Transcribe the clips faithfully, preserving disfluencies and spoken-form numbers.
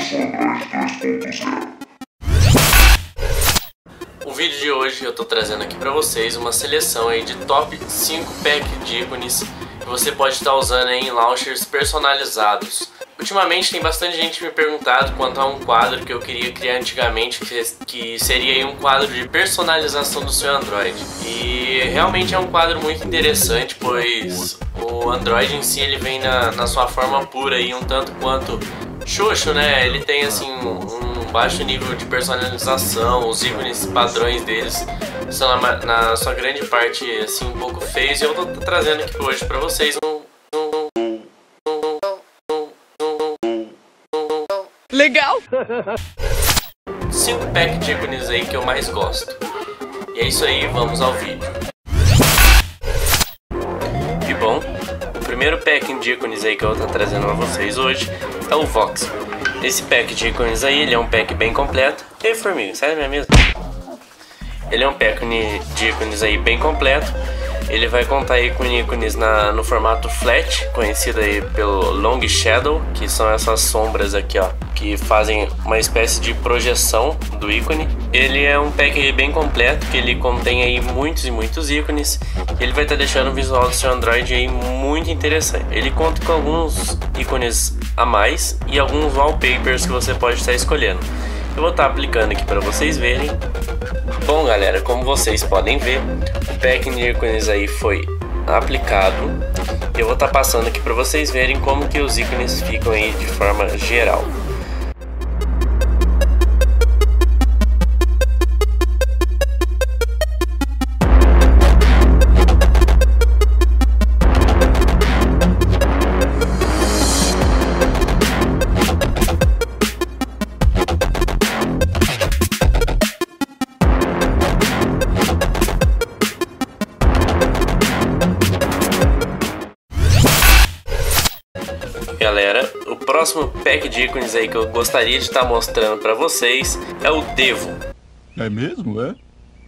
O vídeo de hoje eu tô trazendo aqui pra vocês uma seleção aí de top cinco pack de ícones que você pode estar usando aí em launchers personalizados. Ultimamente tem bastante gente me perguntado quanto a um quadro que eu queria criar antigamente, que, que seria aí um quadro de personalização do seu Android. E realmente é um quadro muito interessante, pois o Android em si ele vem na, na sua forma pura e um tanto quanto xoxo, né? Ele tem assim um, um baixo nível de personalização, os ícones padrões deles são na, na sua grande parte assim um pouco feios, e eu tô trazendo aqui hoje pra vocês um legal! cinco pack de ícones aí que eu mais gosto. E é isso aí, vamos ao vídeo. E bom, o primeiro pack de ícones aí que eu vou estar trazendo a vocês hoje é o Vox. Esse pack de ícones aí, ele é um pack bem completo. Ei, formiga, sai da minha mesa. Ele é um pack de ícones aí bem completo. Ele vai contar aí com ícones na, no formato flat, conhecido aí pelo long shadow, que são essas sombras aqui, ó, que fazem uma espécie de projeção do ícone. Ele é um pack bem completo, que ele contém aí muitos e muitos ícones. E ele vai estar deixando o visual do seu Android aí muito interessante. Ele conta com alguns ícones a mais e alguns wallpapers que você pode estar escolhendo. Eu vou estar aplicando aqui para vocês verem. Bom, galera, como vocês podem ver, o pack de ícones aí foi aplicado. Eu vou estar passando aqui para vocês verem como que os ícones ficam aí de forma geral. Galera, o próximo pack de ícones aí que eu gostaria de estar mostrando para vocês é o Devo. É mesmo, é?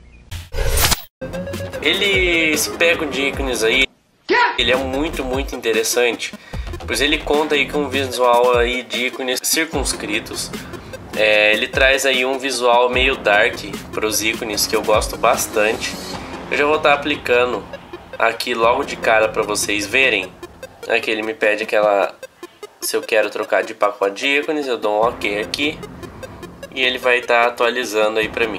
Ele, esse pack de ícones aí, ele é muito, muito interessante, pois ele conta aí com um visual aí de ícones circunscritos. É, ele traz aí um visual meio dark para os ícones que eu gosto bastante. Eu já vou estar aplicando aqui logo de cara para vocês verem. Aqui ele me pede aquela... Se eu quero trocar de pacote de ícones, eu dou um OK aqui e ele vai estar atualizando aí pra mim.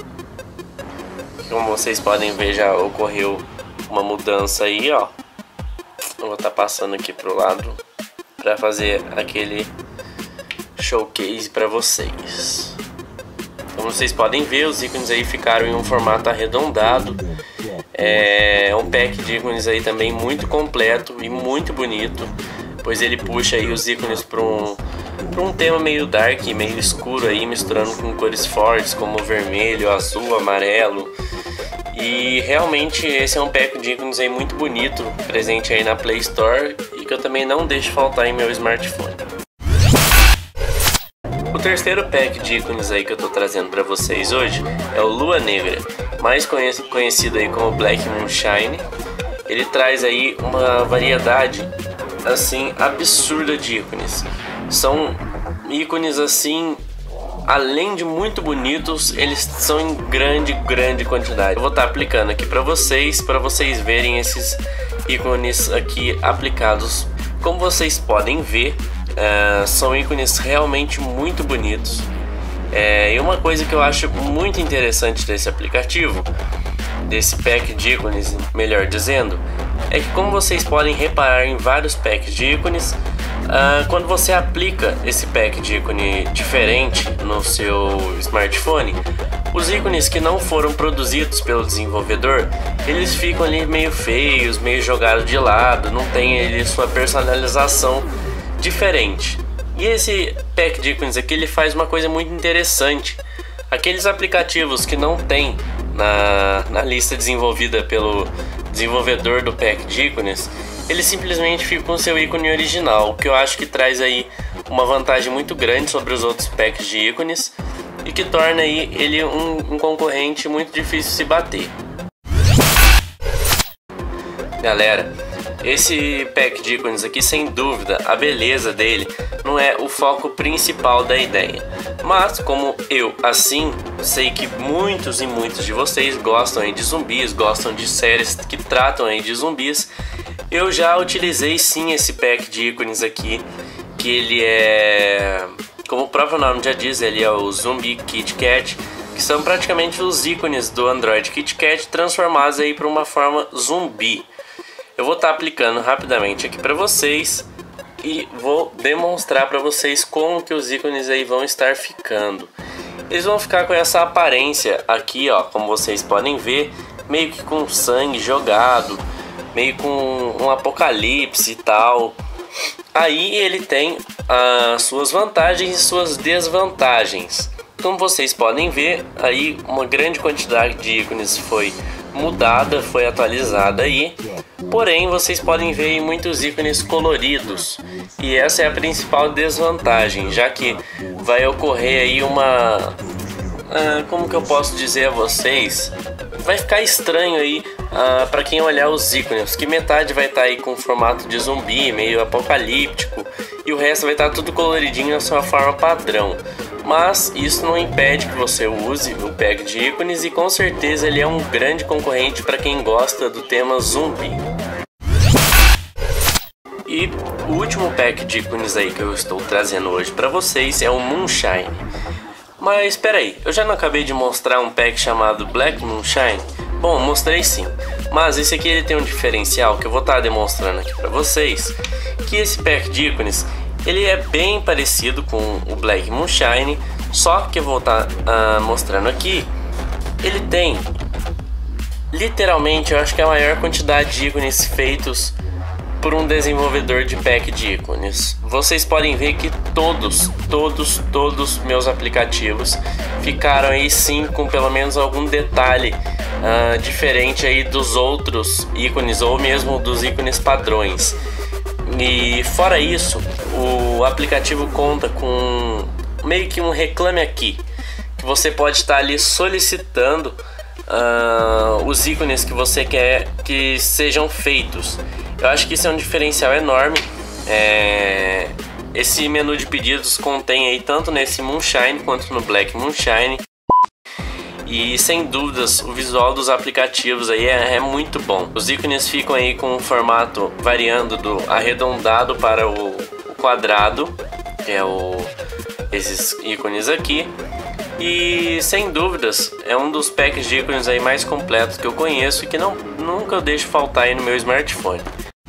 Como vocês podem ver, já ocorreu uma mudança aí, ó. Eu vou estar passando aqui pro lado para fazer aquele showcase para vocês. Como vocês podem ver, os ícones aí ficaram em um formato arredondado. É um pack de ícones aí também muito completo e muito bonito, pois ele puxa aí os ícones para um, para um tema meio dark, meio escuro aí, misturando com cores fortes como vermelho, azul, amarelo. E realmente esse é um pack de ícones aí muito bonito, presente aí na Play Store e que eu também não deixo faltar em meu smartphone. O terceiro pack de ícones aí que eu tô trazendo para vocês hoje é o Lua Negra, mais conhecido aí como Black Moonshine. Ele traz aí uma variedade assim absurda de ícones. São ícones assim, além de muito bonitos, eles são em grande, grande quantidade. Eu vou estar aplicando aqui para vocês, para vocês verem esses ícones aqui aplicados. Como vocês podem ver, uh, são ícones realmente muito bonitos. É, e uma coisa que eu acho muito interessante desse aplicativo, desse pack de ícones, melhor dizendo, é que, como vocês podem reparar em vários packs de ícones, uh, quando você aplica esse pack de ícone diferente no seu smartphone, os ícones que não foram produzidos pelo desenvolvedor, eles ficam ali meio feios, meio jogados de lado, não tem ali sua personalização diferente. E esse pack de ícones aqui, ele faz uma coisa muito interessante. Aqueles aplicativos que não tem na, na lista desenvolvida pelo desenvolvedor do pack de ícones, ele simplesmente fica com seu ícone original, o que eu acho que traz aí uma vantagem muito grande sobre os outros packs de ícones e que torna aí ele um, um concorrente muito difícil de se bater. Galera, esse pack de ícones aqui, sem dúvida, a beleza dele não é o foco principal da ideia. Mas como eu, assim, sei que muitos e muitos de vocês gostam aí de zumbis, gostam de séries que tratam aí de zumbis, eu já utilizei sim esse pack de ícones aqui, que ele é, como o próprio nome já diz, ele é o Zumbi Kit Kat, que são praticamente os ícones do Android Kit Kat transformados aí para uma forma zumbi. Eu vou estar aplicando rapidamente aqui para vocês e vou demonstrar para vocês como que os ícones aí vão estar ficando. Eles vão ficar com essa aparência aqui, ó, como vocês podem ver, meio que com sangue jogado, meio com um apocalipse e tal. Aí ele tem as suas vantagens e suas desvantagens. Como vocês podem ver, aí uma grande quantidade de ícones foi mudada, foi atualizada aí. Porém, vocês podem ver aí muitos ícones coloridos. E essa é a principal desvantagem, já que vai ocorrer aí uma... Ah, como que eu posso dizer a vocês? Vai ficar estranho aí ah, para quem olhar os ícones, que metade vai estar tá aí com formato de zumbi, meio apocalíptico, e o resto vai estar tá tudo coloridinho na sua forma padrão. Mas isso não impede que você use o pack de ícones e com certeza ele é um grande concorrente para quem gosta do tema zumbi. E o último pack de ícones aí que eu estou trazendo hoje para vocês é o Moonshine. Mas espera aí, eu já não acabei de mostrar um pack chamado Black Moonshine? Bom, mostrei sim, mas esse aqui ele tem um diferencial que eu vou estar demonstrando aqui para vocês, que esse pack de ícones ele é bem parecido com o Black Moonshine, só que eu vou estar uh, mostrando aqui, ele tem literalmente, eu acho que é a maior quantidade de ícones feitos por um desenvolvedor de pack de ícones. Vocês podem ver que todos, todos, todos meus aplicativos ficaram aí sim com pelo menos algum detalhe uh, diferente aí dos outros ícones ou mesmo dos ícones padrões. E fora isso, o aplicativo conta com meio que um reclame aqui, que você pode estar ali solicitando uh, os ícones que você quer que sejam feitos. Eu acho que isso é um diferencial enorme. É... Esse menu de pedidos contém aí tanto nesse Moonshine quanto no Black Moonshine. E sem dúvidas o visual dos aplicativos aí é, é muito bom. Os ícones ficam aí com um formato variando do arredondado para o, o quadrado, que é o, esses ícones aqui. E sem dúvidas é um dos packs de ícones aí mais completos que eu conheço e que não, nunca eu deixo faltar aí no meu smartphone.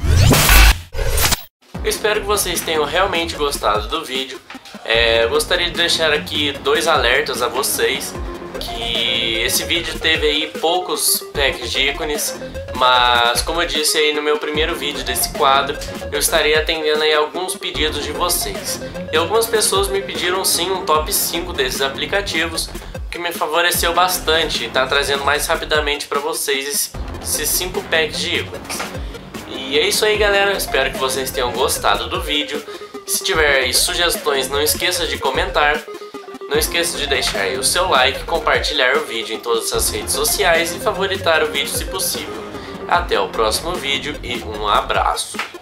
Eu espero que vocês tenham realmente gostado do vídeo. É, gostaria de deixar aqui dois alertas a vocês, que esse vídeo teve aí poucos packs de ícones, mas como eu disse aí no meu primeiro vídeo desse quadro, eu estarei atendendo aí alguns pedidos de vocês. E algumas pessoas me pediram sim um top cinco desses aplicativos, que me favoreceu bastante e está trazendo mais rapidamente para vocês esses cinco packs de ícones. E é isso aí, galera, espero que vocês tenham gostado do vídeo. Se tiver aí sugestões, não esqueça de comentar. Não esqueça de deixar aí o seu like, compartilhar o vídeo em todas as redes sociais e favoritar o vídeo se possível. Até o próximo vídeo e um abraço!